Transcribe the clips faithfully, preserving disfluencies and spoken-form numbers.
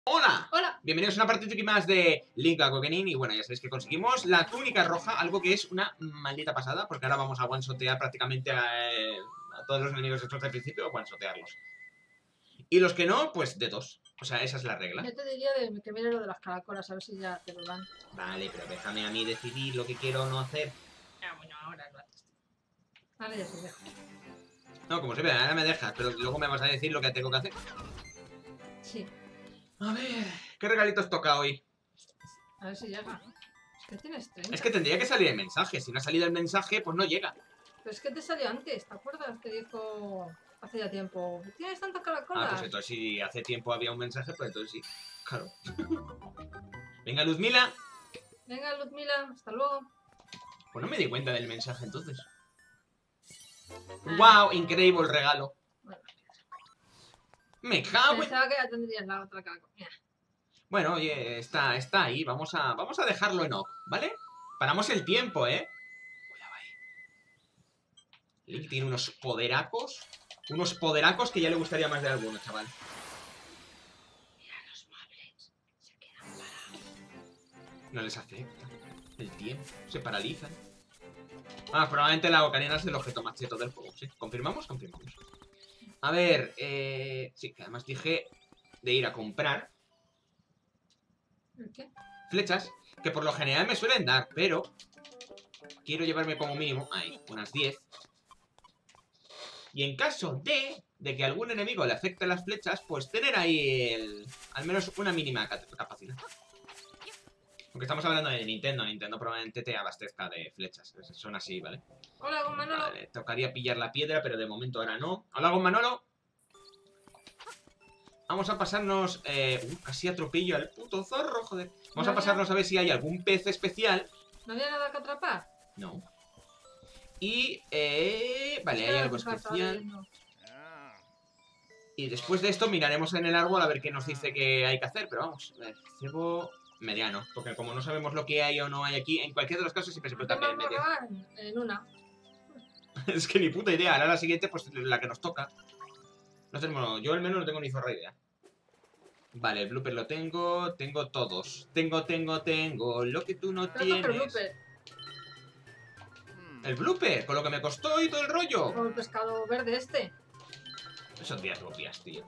¡Hola! ¡Hola! Bienvenidos a una partida más de Link Awakening. Y bueno, ya sabéis que conseguimos la túnica roja, algo que es una maldita pasada, porque ahora vamos a one-shotear prácticamente a, eh, a todos los enemigos estos del principio, one-shotearlos. Y los que no, pues de dos. O sea, esa es la regla. Yo te diría de, que mire lo de las caracolas, a ver si ya te lo dan. Vale, pero déjame a mí decidir lo que quiero o no hacer. Ah, bueno, ahora lo haces. Vale, ya se deja. No, como se ve, ahora me dejas, pero luego me vas a decir lo que tengo que hacer. Sí. A ver, ¿qué regalitos toca hoy? A ver si llega. Es que tienes treinta. Es que tendría que salir el mensaje. Si no ha salido el mensaje, pues no llega. Pero es que te salió antes, ¿te acuerdas? Te dijo hace ya tiempo. ¿Tienes tantas caracolas? Ah, pues entonces si hace tiempo había un mensaje, pues entonces sí. Claro. Venga, Luzmila. Venga, Luzmila, hasta luego. Pues no me di cuenta del mensaje entonces. ¡Wow! Increíble el regalo. Bueno, Me cago en... pensaba que ya tendrías la otra caracola. Mira. Bueno, oye, está, está ahí. Vamos a, vamos a dejarlo en off, ¿vale? Paramos el tiempo, ¿eh? Cuidado ahí. Link tiene unos poderacos. Unos poderacos que ya le gustaría más de alguno, chaval. Mira los muebles. Se quedan parados. No les afecta el tiempo. Se paralizan. Ah, probablemente la ocarina es el objeto más cheto del juego, ¿sí? ¿Confirmamos? Confirmamos. A ver, eh... sí, que además dije de ir a comprar ¿El qué? flechas, que por lo general me suelen dar, pero quiero llevarme como mínimo, ahí, unas diez. Y en caso de, de que algún enemigo le afecte las flechas, pues tener ahí el, al menos una mínima capacidad. Aunque estamos hablando de Nintendo, Nintendo probablemente te abastezca de flechas. Son así, ¿vale? Hola, con Manolo. Vale, tocaría pillar la piedra, pero de momento ahora no. Hola, con Manolo. Vamos a pasarnos... Eh, uh, casi atropello al puto zorro, joder. Vamos No a pasarnos había... a ver si hay algún pez especial. ¿No había nada que atrapar? No. Y... Eh, vale, hay algo especial. Y después de esto miraremos en el árbol a ver qué nos dice que hay que hacer. Pero vamos, eh, cebo... mediano, porque como no sabemos lo que hay o no hay aquí, en cualquiera de los casos siempre se puede también medio. En una. Es que ni puta idea, ahora la siguiente, pues la que nos toca. No tenemos, yo al menos no tengo ni zorra idea. Vale, el blooper lo tengo, tengo todos. Tengo, tengo, tengo, lo que tú no Pero tienes. el blooper. El blooper, con lo que me costó y todo el rollo. Con el pescado verde este. Esos días rupias, tío.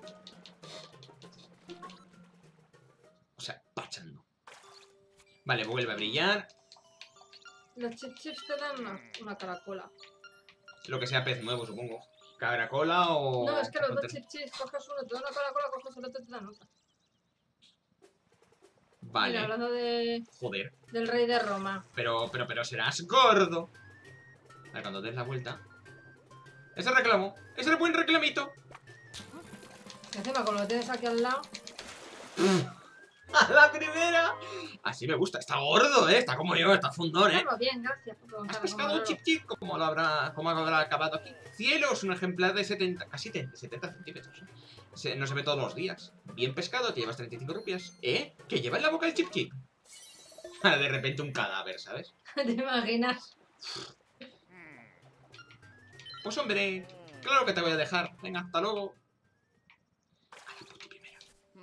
O sea, pachando. Vale, vuelve a brillar. Los chip chips te dan una, una caracola. Lo que sea pez nuevo, supongo. Caracola o... No, es que los dos chip chips coges uno, te da una caracola, coges el otro y te dan otra. Vale. Mira, hablando de... Joder. Del rey de Roma. Pero, pero, pero serás gordo. A ver, cuando des la vuelta. Ese reclamo. Ese es el buen reclamito. Y encima, con lo que tienes aquí al lado... ¡A la primera! Así me gusta. Está gordo, ¿eh? Está como yo, está fundón, ¿eh? Bueno, bien, gracias por preguntar. ¿Has pescado un chip chip? ¿Cómo lo habrá, cómo habrá acabado aquí? Cielos, un ejemplar de setenta, casi setenta centímetros. ¿eh? Se, no se ve todos los días. Bien pescado, te llevas treinta y cinco rupias. ¿Eh? ¿Que lleva en la boca el chip chip? De repente un cadáver, ¿sabes? ¿Te imaginas? Pues hombre, claro que te voy a dejar. Venga, hasta luego. A la puta primera.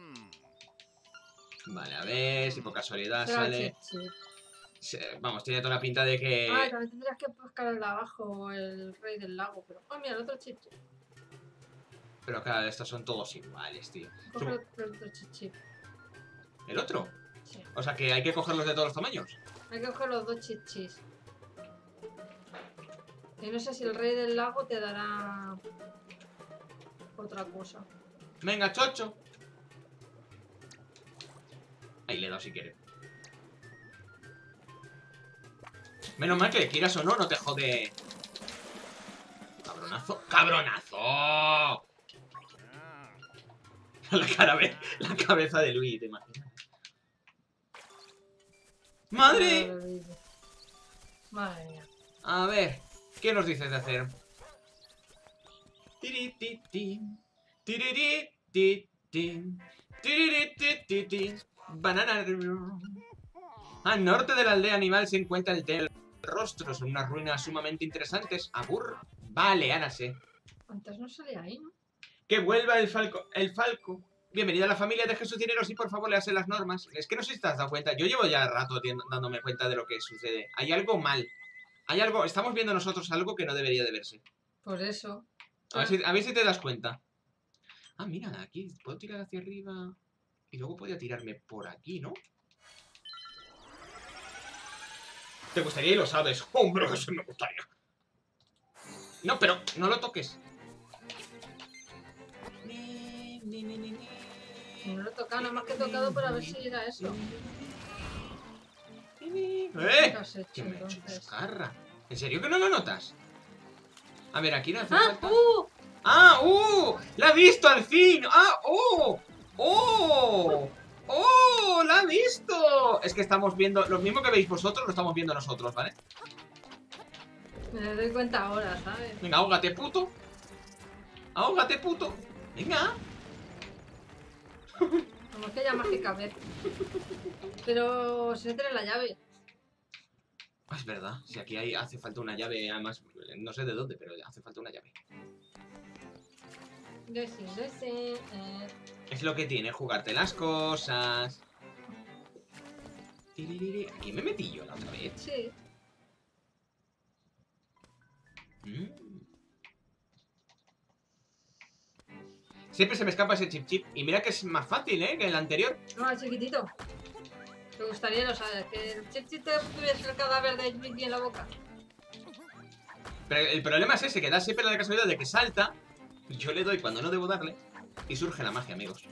Vale, a ver si por casualidad Pero sale... chip chip. Se, vamos, tiene toda la pinta de que... Ah, también tendrías que buscar el de abajo, el rey del lago, pero... Ah, mira, el otro chip chip. Pero claro, estos son todos iguales, tío. Coge Sup- el, el otro chip chip. ¿El otro? Sí. O sea que hay que cogerlos de todos los tamaños. Hay que coger los dos chip chips. Y no sé si el rey del lago te dará... otra cosa. Venga, chocho. Ahí le he dado si quiere. Menos mal que quieras o no, no te jode. Cabronazo. ¡Cabronazo! La, cara, la cabeza de Luis, te imaginas. ¡Madre! Madre mía. A ver, ¿qué nos dices de hacer? Tiri, ti, ti. Tiriri, ti, ti. Tiriri, ti, ti, ti. Banana. Al norte de la aldea animal se encuentra el Tel Rostro. Son unas ruinas sumamente interesantes. Abur. Vale, ahora sé. Antes no salía ahí, ¿no? Que vuelva el falco. El falco. Bienvenida a la familia de Jesús Dinero. Sí, por favor, léase las normas. Es que no sé si te has dado cuenta. Yo llevo ya rato dándome cuenta de lo que sucede. Hay algo mal. Hay algo... Estamos viendo nosotros algo que no debería de verse. Por eso. A ver si, a ver si te das cuenta. Ah, mira, aquí puedo tirar hacia arriba. Y luego podría tirarme por aquí, ¿no? ¿Te gustaría y lo sabes? Hombre, que sí me gustaría. No, pero no lo toques. No lo he tocado, nada más que he tocado para ver si era eso. ¡Eh! ¿Qué has hecho, Que me he hecho entonces? escarra. ¿En serio que no lo notas? A ver, aquí no hace ¡Ah! falta... ¡Uh! ¡Ah! ¡Uh! ¡La ha visto al fin! ¡Ah! ¡Oh! ¡Oh! ¡Oh! ¡La ha visto! Es que estamos viendo... Lo mismo que veis vosotros, lo estamos viendo nosotros, ¿vale? Me doy cuenta ahora, ¿sabes? Venga, ahógate, puto. Ahógate, puto. Venga. Como es que ya mágica, a ver. Pero se entra en la llave. Ah, es verdad. Si aquí hay, hace falta una llave, además, no sé de dónde, pero hace falta una llave. Yo sí, yo sí. Eh. Es lo que tiene jugarte las cosas. Tiririri. ¿Aquí me metí yo la otra vez? Sí. Mm. Siempre se me escapa ese chip chip. Y mira que es más fácil, ¿eh? Que el anterior. No, chiquitito. Me gustaría, lo sabes, que el chip chip te tuviese el cadáver de Mickey en la boca. Pero el problema es ese, que da siempre la casualidad de que salta. Y yo le doy cuando no debo darle. Y surge la magia, amigos.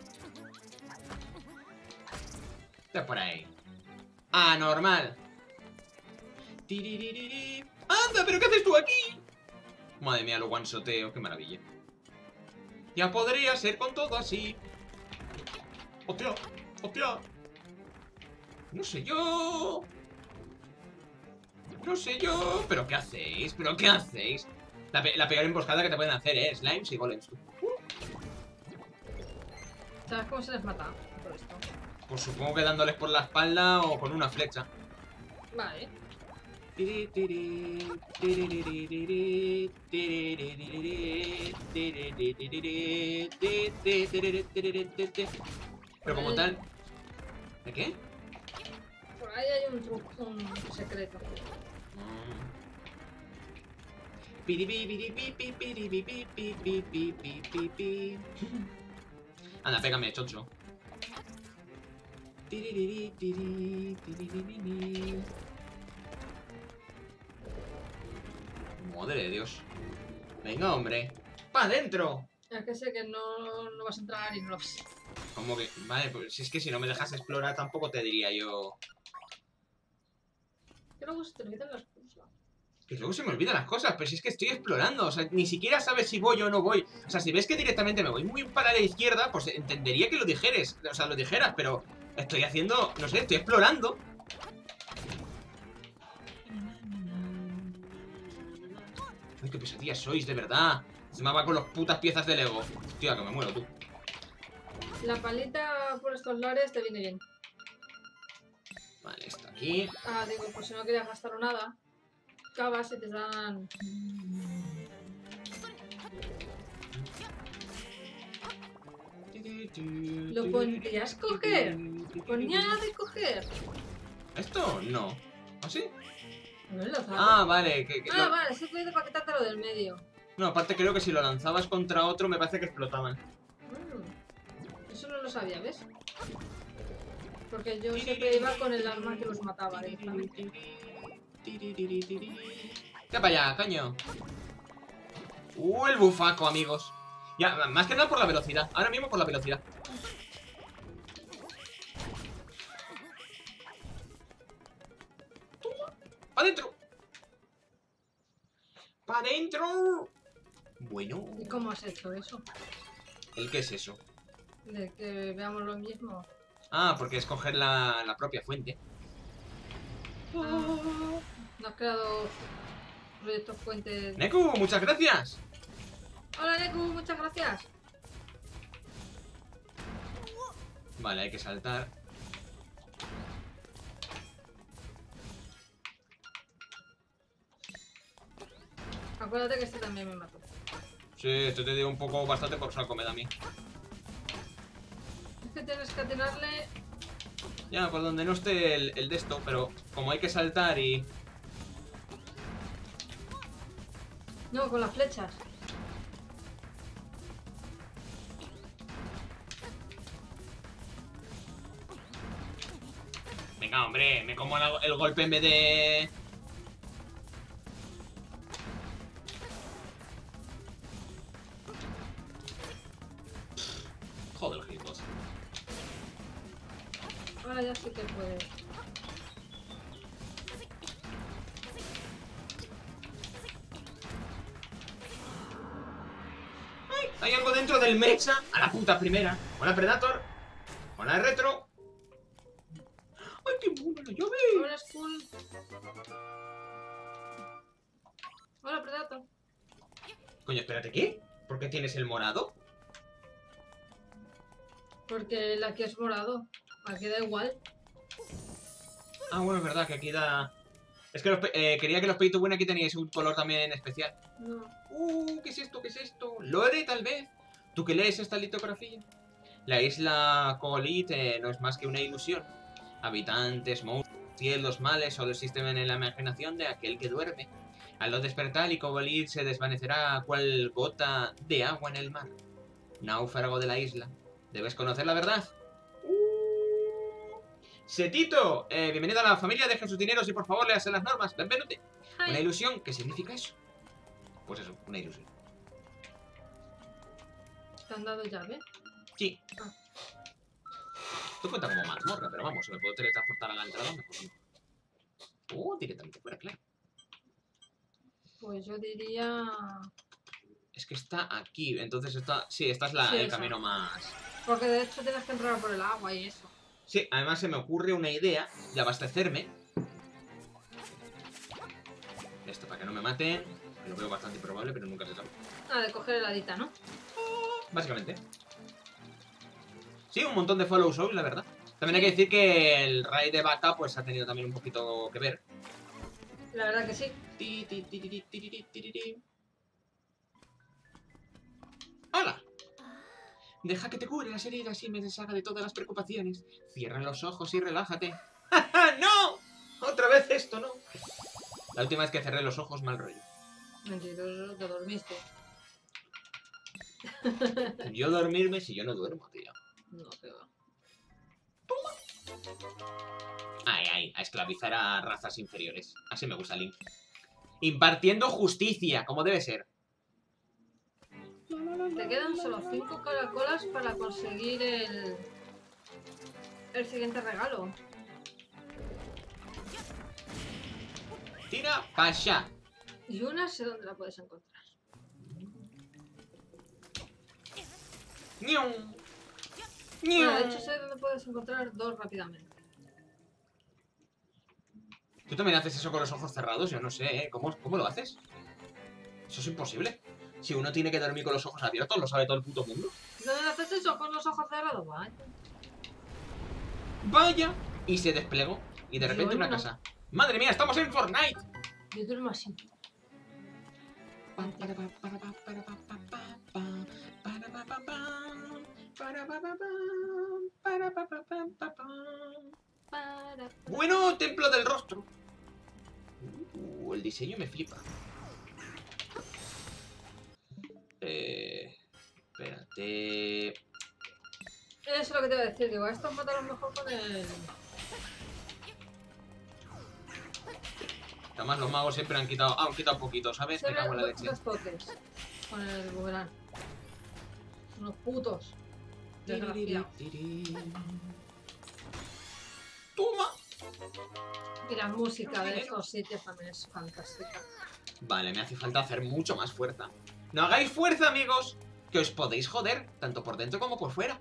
Está por ahí. Anormal. Tiriririri. ¡Anda! ¿Pero qué haces tú aquí? Madre mía, lo guansoteo. Qué maravilla. Ya podría ser con todo así. ¡Hostia! ¡Hostia! No sé yo. No sé yo. ¿Pero qué hacéis? ¿Pero qué hacéis? La, pe la peor emboscada que te pueden hacer, ¿eh? Slimes y golems. ¿Sabes cómo se les mata por esto? Pues supongo que dándoles por la espalda o con una flecha. Vale. Pero como tal... ¿De qué? Por ahí hay un truco, un secreto. Anda, pégame, chocho. Madre de Dios. Venga, hombre. ¡Pa' adentro! Es que sé que no, no vas a entrar y no lo vas. Como que... Vale, pues si es que si no me dejas explorar tampoco te diría yo... Que luego se te olvidan las cosas. Que luego se me olvidan las cosas, pero si es que estoy explorando. O sea, ni siquiera sabes si voy o no voy. O sea, si ves que directamente me voy muy para la izquierda, pues entendería que lo dijeres. O sea, lo dijeras, pero estoy haciendo... No sé, estoy explorando. Ay, qué pesadillas sois, de verdad. Se me va con las putas piezas de Lego. Hostia, que me muero, tú. La palita por estos lares te viene bien. Vale, esto aquí. Ah, digo, pues si no querías gastar nada, cavas y te dan... ¿Lo podrías coger? Ponía de coger. ¿Esto? No. ¿Ah, sí? No lo sabes. Ah, vale. Que, que Ah, lo- vale, se puede para quitártelo del medio. No, aparte creo que si lo lanzabas contra otro me parece que explotaban. Mm, Eso no lo sabía, ¿ves? Porque yo siempre iba con el arma que los mataba directamente. Ya para allá, coño. Uh, el bufaco, amigos. Ya, más que nada por la velocidad. Ahora mismo por la velocidad. ¡Pa' adentro! ¡Pa' adentro! Bueno. ¿Y cómo has hecho eso? ¿El qué es eso? De que veamos lo mismo. Ah, porque es coger la, la propia fuente. Ah, no has creado proyectos fuentes. Neku, muchas gracias. Hola Neku, muchas gracias. Vale, hay que saltar. Acuérdate que este también me mató. Sí, esto te dio un poco bastante por saco, me da a mí. que tienes que atinarle. Ya, por donde no esté el, el de esto, pero como hay que saltar y... No, con las flechas. Venga, hombre, me como el, el golpe en vez de... Joder, gilipollas. Ahora ya sí que puede. ¡Ay! Hay algo dentro del mecha. A la puta primera. Hola, Predator. Hola, Retro. ¡Ay, qué buena la llave! Ahora es full. Hola, Predator. Coño, espérate, ¿qué? ¿Por qué tienes el morado? Porque el aquí es morado. Aquí da igual. Ah, bueno, es verdad que aquí da... Es que los pe- eh, quería que los Pay to Win aquí teníais un color también especial. No. Uh, ¿qué es esto? ¿Qué es esto? ¿Lore, tal vez? ¿Tú que lees esta litografía? La isla Colit eh, no es más que una ilusión. Habitantes, monstruos, cielos, males solo existen en la imaginación de aquel que duerme. Al no despertar, y Colit se desvanecerá cual gota de agua en el mar. Náufrago de la isla. ¿Debes conocer la verdad? Uh, Setito, eh, bienvenido a la familia, dejen sus dineros y por favor léase las normas. Benvenuti. Ay. Una ilusión, ¿qué significa eso? Pues eso, una ilusión. ¿Te han dado llave? Sí. Ah. Esto cuenta como mazmorra, pero vamos, si me puedo teletransportar a la entrada, mejor no. Uh, directamente fuera, claro. Pues yo diría... Es que está aquí, entonces está... Sí, esta es la, Sí, el esa. camino más... Porque de hecho tienes que entrar por el agua y eso. Sí, además se me ocurre una idea de abastecerme. Esto para que no me maten. Lo veo bastante improbable, pero nunca se sabe. Ah, de coger heladita, ¿no? Básicamente. Sí, un montón de follow souls, la verdad. También hay que decir que el raid de Bata pues ha tenido también un poquito que ver. La verdad que sí. Ti, ti, ti, ti, ti, ti, ti, ti, ti. ¡Hala! Deja que te cure las heridas y me deshaga de todas las preocupaciones. Cierra los ojos y relájate. ¡Ja, ¡No! Otra vez esto, ¿no? La última vez que cerré los ojos, mal rollo. Mentiroso, te dormiste. Yo dormirme si yo no duermo, tío. No, te va. Ay, ay, a esclavizar a razas inferiores. Así me gusta Link. Impartiendo justicia, como debe ser. Te quedan solo cinco caracolas para conseguir el... el siguiente regalo. Tira pa' allá. Y una sé dónde la puedes encontrar. ¡Niu! Bueno, de hecho sé dónde puedes encontrar dos rápidamente. ¿Tú también haces eso con los ojos cerrados? Yo no sé, ¿eh? ¿Cómo, cómo lo haces? Eso es imposible. Si uno tiene que dormir con los ojos abiertos, lo sabe todo el puto mundo. ¿Dónde haces eso con los ojos cerrados? Vaya. ¡Vaya! Y se desplegó. Y de repente Yo una no. casa. ¡Madre mía, estamos en Fortnite! Yo duermo así. Para... Bueno, templo del rostro. Uh, el diseño me flipa. Eh, espérate. Eso es lo que te iba a decir. Digo, estos mataron mejor con el... Además los magos siempre han quitado, ah, han quitado poquito, ¿sabes? Se Me cago en la ven leche. dos toques con el boomerang. Unos putos. Desgraciados. ¡Toma! Y la música de estos sitios también es fantástica. Vale, me hace falta hacer mucho más fuerza. ¡No hagáis fuerza, amigos! Que os podéis joder, tanto por dentro como por fuera.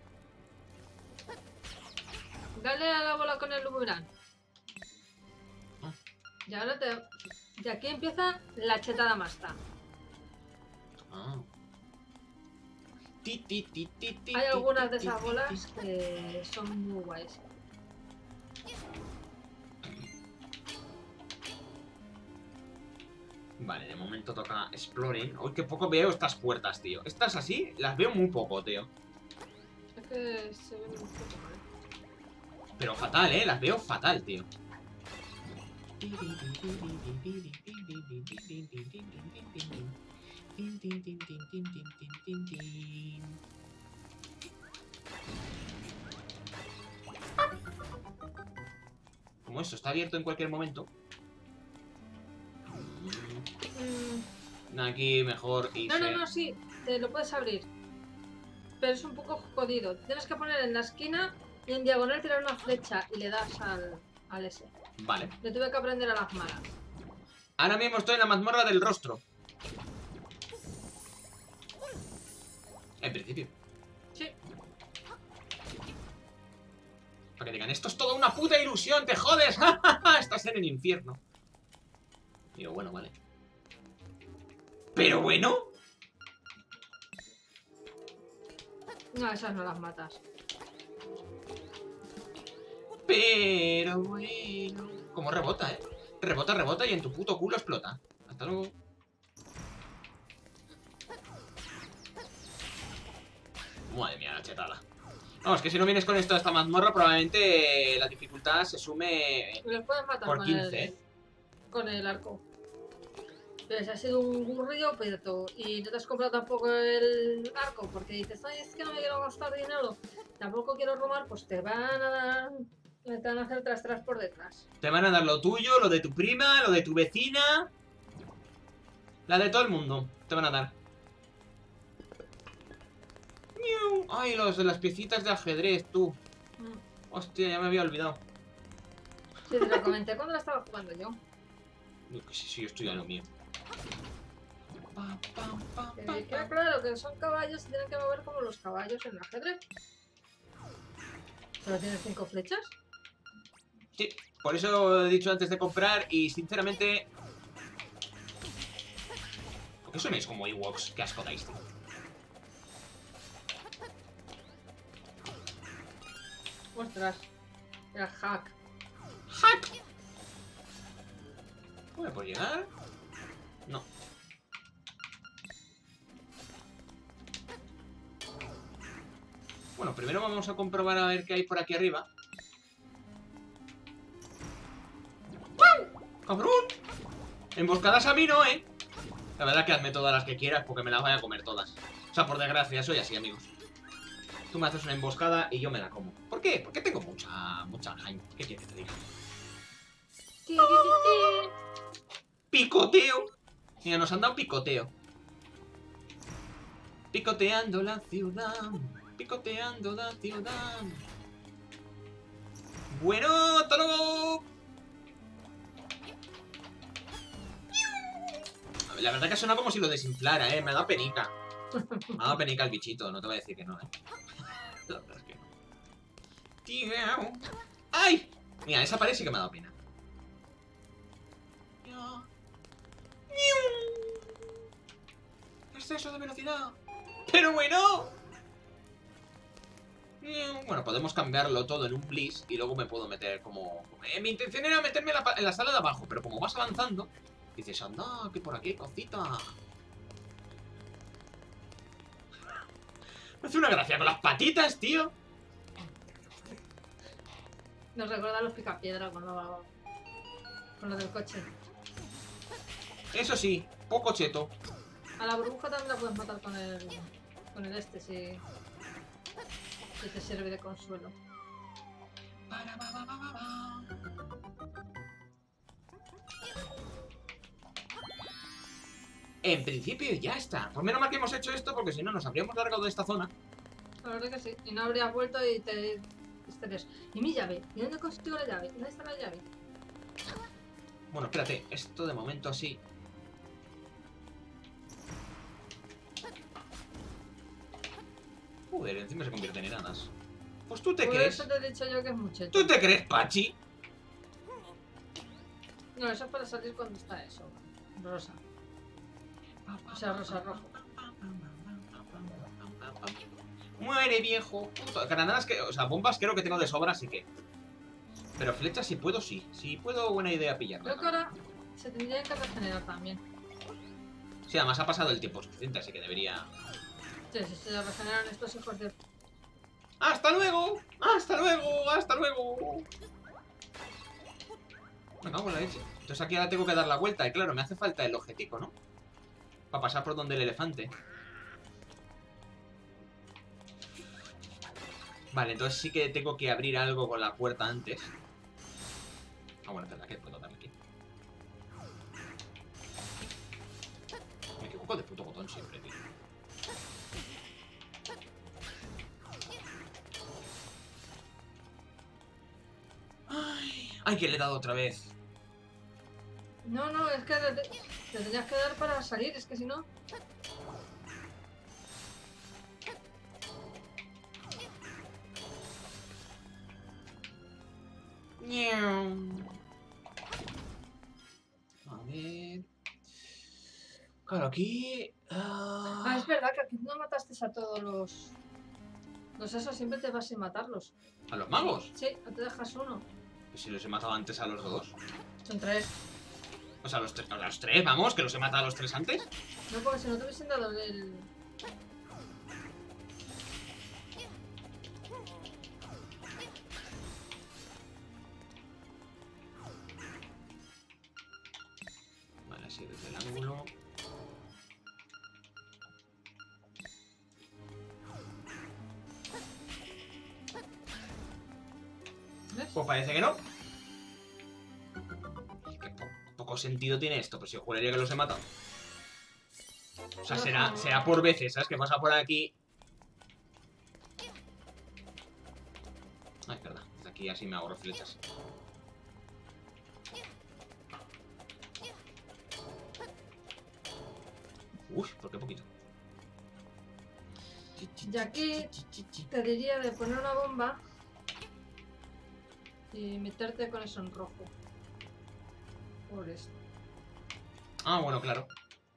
Dale a la bola con el boomerang. Ah. Y ahora te... Y aquí empieza la chetada masta. Ah. Ti, ti, ti, ti, ti, Hay ti, algunas ti, de ti, esas ti, bolas ti. que son muy guays. Vale, de momento toca exploring. Uy, qué poco veo estas puertas, tío. Estas así, las veo muy poco, tío. Es que se ven un poco mal. Pero fatal, ¿eh? Las veo fatal, tío. Como eso está abierto en cualquier momento. Mm. Aquí mejor irse. No, no, no, sí, te lo puedes abrir. Pero es un poco jodido. Tienes que poner en la esquina y en diagonal tirar una flecha y le das al, al ese. Vale. Le tuve que aprender a las malas. Ahora mismo estoy en la mazmorra del rostro. En principio. Sí. Para que digan, esto es toda una puta ilusión, te jodes. Estás en el infierno. Digo, bueno, vale. Pero bueno. No, esas no las matas. Pero bueno. Como rebota, ¿eh? Rebota, rebota y en tu puto culo explota. Hasta luego. Madre mía, la chetada. Vamos, que si no vienes con esto a esta mazmorra, probablemente la dificultad se sume Los puedes matar por con quince, el, ¿eh? con el arco. Pero si ha sido un río, pero y no te has comprado tampoco el arco porque dices, ay, es que no me quiero gastar dinero, tampoco quiero robar, pues te van a dar, te van a hacer tras tras por detrás. Te van a dar lo tuyo, lo de tu prima, lo de tu vecina. La de todo el mundo. Te van a dar. Ay, los de las piecitas de ajedrez, tú. Mm. Hostia, ya me había olvidado. Sí, te lo comenté cuando la estaba jugando yo. Yo que sí, sí, yo estoy a lo mío. Pa, pa, pa, Que pa, me queda pa. claro que son caballos y tienen que mover como los caballos en el ajedrez. ¿Solo tienes cinco flechas? Sí, por eso he dicho antes de comprar y sinceramente... ¿Por qué sonéis como Ewoks? Qué asco dais, tío. Ostras, era hack. ¡Hack! ¿Cómo me puedo llegar? No. Bueno, primero vamos a comprobar a ver qué hay por aquí arriba. ¡Wow! ¡Cabrón! Emboscadas a mí no, ¿eh? La verdad que hazme todas las que quieras porque me las voy a comer todas. O sea, por desgracia, soy así, amigos. Tú me haces una emboscada y yo me la como. ¿Por qué? Porque tengo mucha... mucha jaime. ¿Qué quieres que te diga? Ti, ti, ti, ti. ¡Picoteo! Mira, nos han dado picoteo. Picoteando la ciudad. Picoteando la ciudad. Bueno, hasta luego. La verdad que suena como si lo desinflara, eh. Me ha dado penica. Me ha dado penica el bichito, no te voy a decir que no, eh. La verdad es que no. Tío. ¡Ay! Mira, esa pared sí que me ha dado pena. Exceso de velocidad. Pero bueno. Bueno, podemos cambiarlo todo en un bliss y luego me puedo meter como... Eh, mi intención era meterme en la, en la sala de abajo, pero como vas avanzando, dices, anda, que por aquí hay cosita. Me hace una gracia con las patitas, tío. Nos recuerda a los picapiedra con lo, con lo del coche. Eso sí, poco cheto. A la burbuja también la puedes matar con el, con el este, si, si te sirve de consuelo. En principio ya está. Pues menos mal que hemos hecho esto porque si no nos habríamos largado de esta zona. La verdad que sí. Y no habrías vuelto y te estarías. ¿Y mi llave? ¿Y dónde consigo la llave? ¿Dónde está la llave? Bueno, espérate. Esto de momento así. Joder, encima se convierte en enanas. Pues tú te Por crees. eso te he dicho yo que es mucho. ¿Tú te crees, Pachi? No, eso es para salir cuando está eso. Rosa. O sea, rosa rojo. Muere, viejo. Puto. Granadas que... O sea, bombas creo que tengo de sobra, así que... Pero flechas si puedo, sí. Si puedo, buena idea pillarlas. Creo que ahora se tendría que regenerar también. Sí, además ha pasado el tiempo suficiente, así que debería... Sí, sí, se regeneran estos hijos de... ¡Hasta luego! ¡Hasta luego! ¡Hasta luego! Me cago en la leche. Entonces aquí ahora tengo que dar la vuelta. Y claro, me hace falta el objetivo, ¿no? Para pasar por donde el elefante. Vale, entonces sí que tengo que abrir algo con la puerta antes. Ah, bueno, espera, que puedo darle aquí. Me equivoco de puto botón siempre, tío. Ay, ay, que le he dado otra vez. No, no, es que te, te tenías que dar para salir, es que si no... A ver... Claro, aquí... Uh... Ah, es verdad que aquí no mataste a todos los... Los esos, siempre te vas sin matarlos. ¿A los magos? Sí, no te dejas uno. Pues si los he matado antes a los dos. Son tres. O sea, a los, a los tres, vamos, que los he matado a los tres antes. No, porque si no te hubiesen dado el... Vale, así desde el ángulo. ¿Ves? Pues parece que no. Qué po poco sentido tiene esto, pues yo juraría que los he matado. O sea, será, será por veces, ¿sabes? Que pasa por aquí. Ah, es verdad. Desde aquí así me ahorro flechas. Uy, ¿por qué poquito? Y aquí te diría de poner una bomba y meterte con eso en rojo. Por esto. Ah, bueno, claro.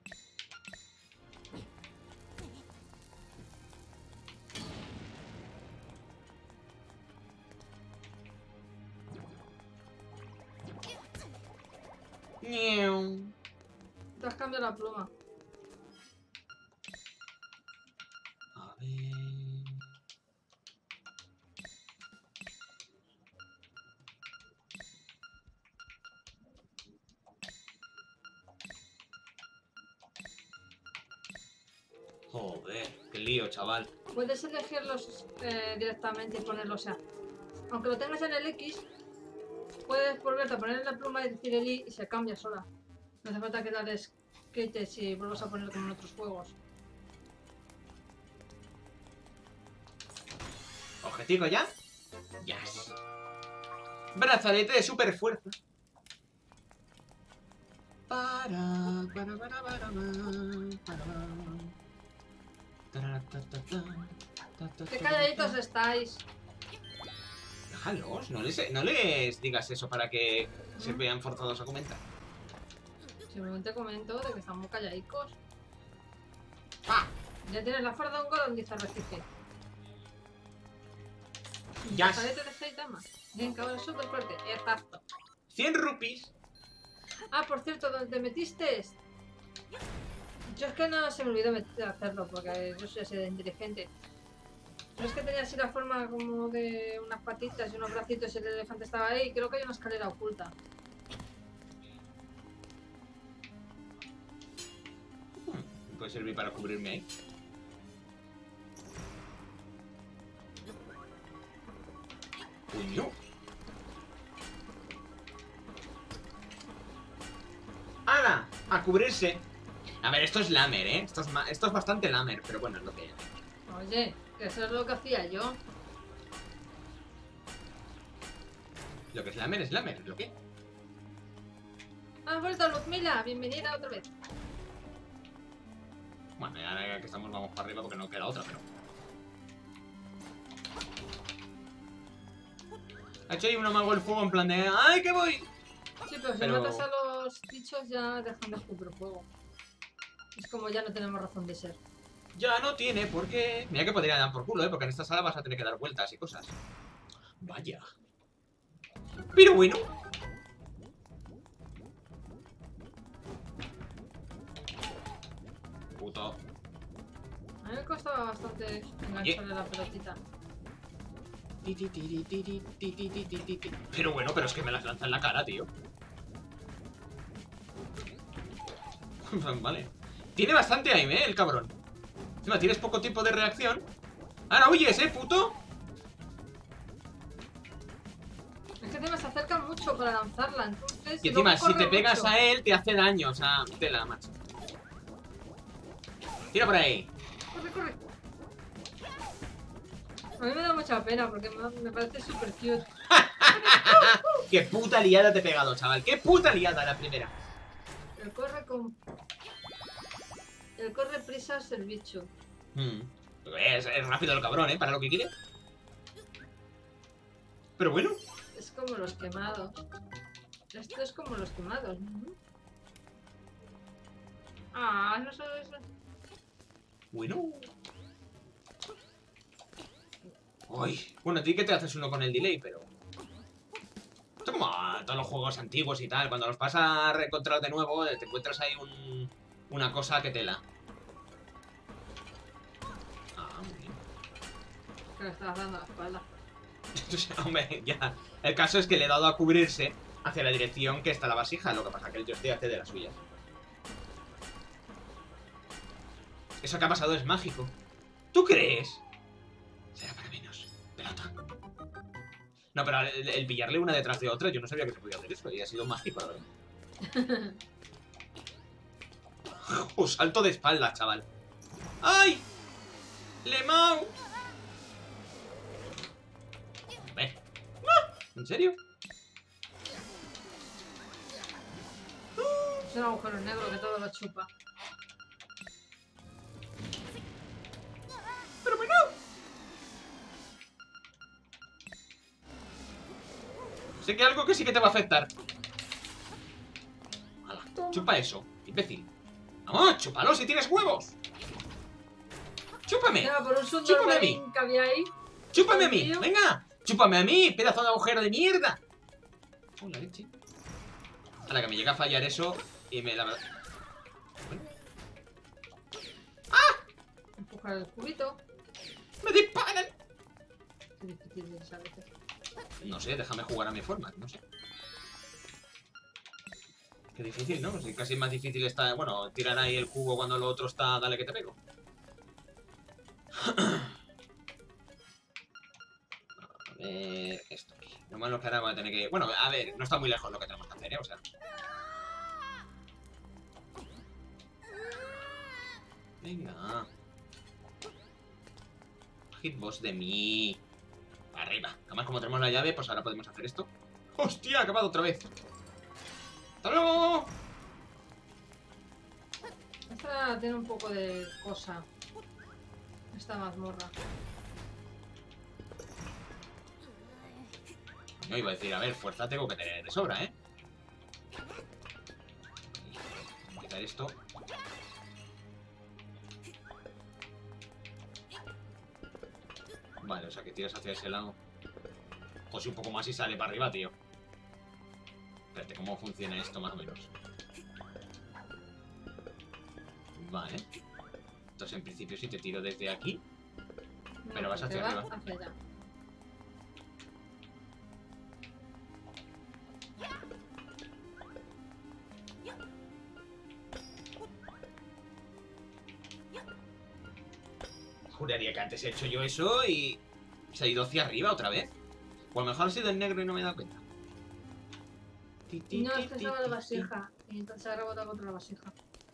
Te has cambiado la pluma. A ver... Joder, qué lío, chaval. Puedes elegirlos eh, directamente y ponerlos, o sea, aunque lo tengas en el X, puedes volverte a poner en la pluma y decir el Y y se cambia sola. No hace falta que darles quites y vuelvas a poner como en otros juegos. ¿Objetivo ya? Yes. Brazalete de super fuerza. Para, para, para, para, para, para. ¡Qué calladitos estáis! Déjalos, no les, no les digas eso para que se vean forzados a comentar. Simplemente comento de que están muy calladicos. ¡Ah! Ya tienes la farda de un golem, dice Recife. Ya. Brazalete de Saitama. Bien, cabrón, súper fuerte. Exacto. cien rupees. Ah, por cierto, ¿dónde te metiste? Yo es que no se me olvidó meter a hacerlo porque yo soy así de inteligente. Pero es que tenía así la forma como de unas patitas y unos bracitos y el elefante estaba ahí y creo que hay una escalera oculta. Hmm, puede servir para cubrirme ahí. Puño. ¡Hala! A cubrirse. A ver, esto es lamer, ¿eh? Esto es, esto es bastante lamer, pero bueno, es lo que hay. Oye, que eso es lo que hacía yo. Lo que es lamer es lamer, ¿lo qué? ¡Has vuelto, Luzmila! Bienvenida otra vez. Bueno, ahora que estamos vamos para arriba porque no queda otra, pero... Ha hecho ahí un amago el fuego en plan de... ¡Ay, que voy! Sí, pero si Pero- matas a los bichos ya dejan de escupir fuego. Es como ya no tenemos razón de ser. Ya no tiene por qué... Mira que podría dar por culo, ¿eh? Porque en esta sala vas a tener que dar vueltas y cosas. Vaya. Pero bueno. Puto. A mí me costaba bastante engancharle la pelotita. Pero bueno, pero es que me las lanza en la cara, tío. Vale. Tiene bastante aim, ¿eh? El cabrón. Encima tienes poco tiempo de reacción. Ahora huyes, ¿eh, puto? Es que encima se acerca mucho para lanzarla, entonces... Y encima, luego si corre te pegas mucho. a él, te hace daño. O sea, tela, macho. Tira por ahí. Corre, corre. A mí me da mucha pena porque me, me parece súper cute. Qué puta liada te he pegado, chaval. Qué puta liada la primera. El corre con... El corre prisas el bicho. Hmm. Es, es rápido el cabrón, ¿eh? Para lo que quiere. Pero bueno. Es como los quemados. Esto es como los quemados, ¿no? Ah, no sabes... Bueno. Uy. Bueno, a ti que te haces uno con el delay, pero... Esto como a todos los juegos antiguos y tal. Cuando los pasas a reencontrar de nuevo, te encuentras ahí un... una cosa que tela. Ah, muy bien. Que le estás dando a la espalda. Hombre, ya. El caso es que le he dado a cubrirse hacia la dirección que está la vasija. Lo que pasa es que el joystick hace de las suyas. Eso que ha pasado es mágico. ¿Tú crees? Será para menos. Pelota. No, pero el, el pillarle una detrás de otra, yo no sabía que se podía hacer eso. Y ha sido mágico, la verdad. Oh, salto de espalda, chaval. ¡Ay! ¡Lemao! Ve. ¿En serio? Es un agujero negro que todo lo chupa. ¡Pero bueno! Sé que algo que sí que te va a afectar. Hala, chupa eso, imbécil. ¡Vamos, chúpalo si tienes huevos! ¡Chúpame! Ya, por un Chúpame a mí. Sunderberg que había ahí. ¡Chúpame a mí! Tío. ¡Venga! ¡Chúpame a mí, pedazo de agujero de mierda! ¡Oh, la leche! A la que me llega a fallar eso y me la verdad... Empujar el cubito. ¡Me disparan! Qué difícil es a veces. No sé, déjame jugar a mi forma, no sé. Qué difícil, ¿no? Si casi más difícil está... Bueno, tirar ahí el cubo cuando lo otro está... Dale que te pego. A ver... Esto aquí. Lo malo es que ahora voy a tener que... Bueno, a ver, no está muy lejos lo que tenemos que hacer, ¿eh? O sea... Venga. Hitbox de mí. Arriba. Además, como tenemos la llave, pues ahora podemos hacer esto. ¡Hostia! Ha acabado otra vez. ¡Hasta luego! Esta tiene un poco de cosa. Esta mazmorra. No iba a decir, a ver, fuerza tengo que tener de sobra, ¿eh? Voy a quitar esto. Vale, o sea que tiras hacia ese lado. O si un poco más y sale para arriba, tío. Espérate, ¿cómo funciona esto más o menos? Vale. Entonces en principio si te tiro desde aquí. No, Pero vas te hacia vas arriba. hacia allá. Juraría que antes he hecho yo eso y se ha ido hacia arriba otra vez. O a lo mejor ha sido el negro y no me he dado cuenta. No, es que estaba la vasija. Y entonces ha rebotado contra la vasija.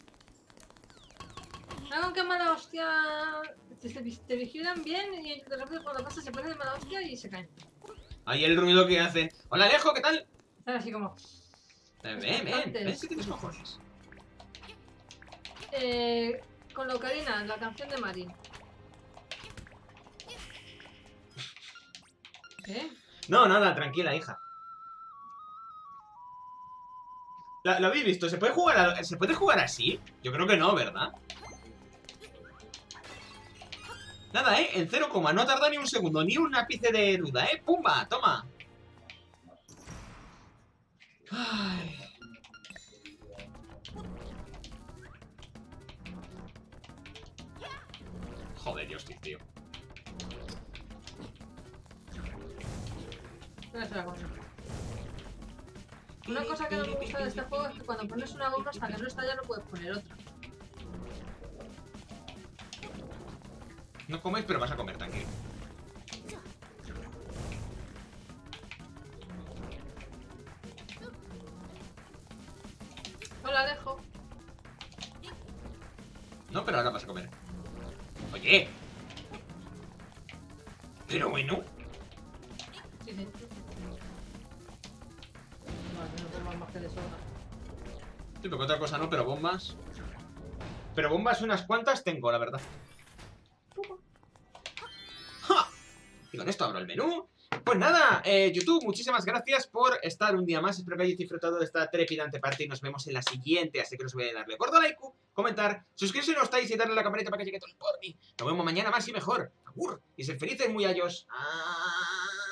Hagan que mala hostia. Te, te, te vigilan bien y de repente cuando pasa se ponen de mala hostia y se caen. Ahí el ruido que hacen. Hola Alejo, ¿qué tal? Están así como. Ven, ven, ven, ven si tienes cojones. Eh, con la ocarina, la canción de Marín. ¿Qué? No, nada, tranquila, hija. ¿La- ¿Lo habéis visto? ¿Se puede jugar a- ¿Se puede jugar así? Yo creo que no, ¿verdad? Nada, ¿eh? En cero coma, no ha tardado ni un segundo, ni un ápice de duda, ¿eh? ¡Pumba! ¡Toma! Ay. Joder, Dios, tío. Voy a hacer la cosa. Una cosa que no me gusta de este juego es que cuando pones una bomba hasta que no está ya no puedes poner otra. No comes, pero vas a comer, tranquilo. Hola, Alejo. No, pero ahora vas a comer. Oye. Pero bueno. Sí, sí. Vale, no tengo más que de sobra. Sí, porque otra cosa no, pero bombas. Pero bombas unas cuantas tengo, la verdad. ¡Ja! Y con esto abro el menú. Pues nada, eh, YouTube, muchísimas gracias por estar un día más. Espero que hayáis disfrutado de esta trepidante parte y nos vemos en la siguiente. Así que os voy a darle gordo like, comentar, suscribiros si no estáis y darle a la campanita para que llegue todo por mí. Nos vemos mañana más y mejor. Agur. Y ser felices, muy ayos. Ah.